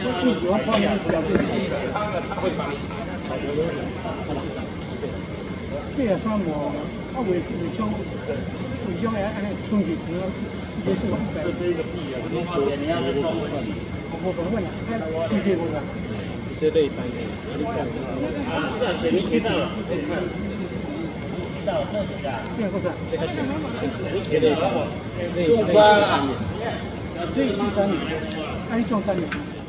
最喜欢画面表现。这也算我，尾箱也安尼冲起成了，也是我100。这个币啊，你要是装不换，我不问了，必须不换。这类单的，你知道了？这个不是，这个是，这类中发，对是单的，安装单的。